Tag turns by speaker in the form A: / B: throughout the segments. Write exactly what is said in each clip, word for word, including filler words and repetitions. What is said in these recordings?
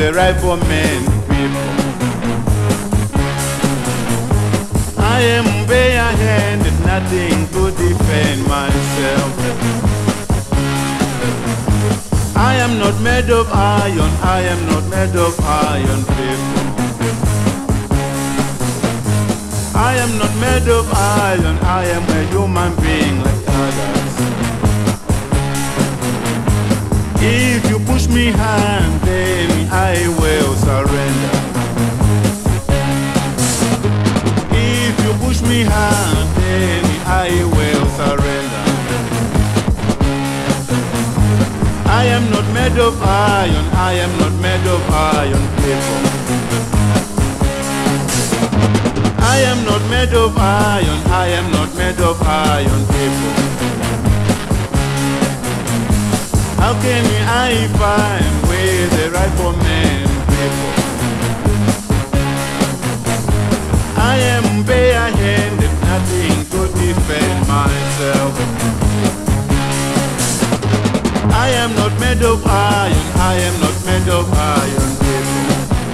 A: the riflemen people. I am bare-handed, nothing to defend myself. I am not made of iron, I am not made of iron, people. I am not made of iron, I am a human being like others. If you push me hard, then I will surrender. If you push me hard, then I will surrender. I am not made of iron, I am not made of iron, people. I am not made of iron, I am not made of iron, people. How can I find where the riflemen people? I am bare-handed, nothing to defend myself. I am not made of iron, I am not made of iron, people.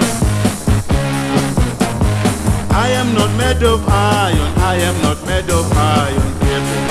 A: I am not made of iron, I am not made of iron, people.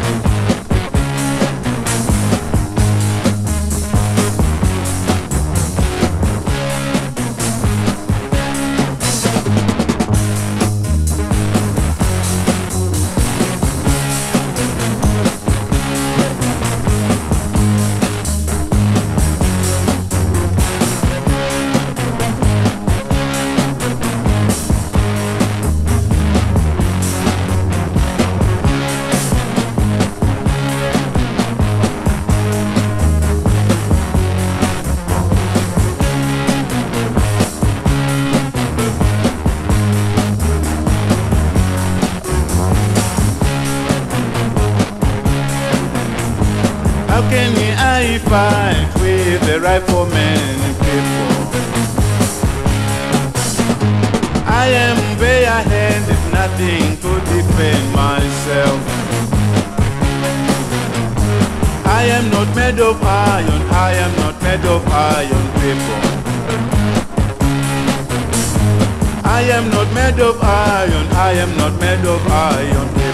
A: How can I fight with the riflemen people? I am bare-handed, nothing to defend myself. I am not made of iron, I am not made of iron, people. I am not made of iron, I am not made of iron, people.